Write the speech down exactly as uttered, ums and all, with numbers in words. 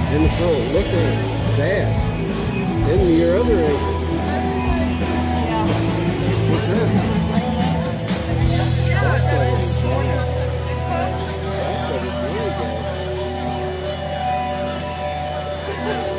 In the front. Look at that. And your other ankle. Yeah. What's that? That thing. That thing is really good.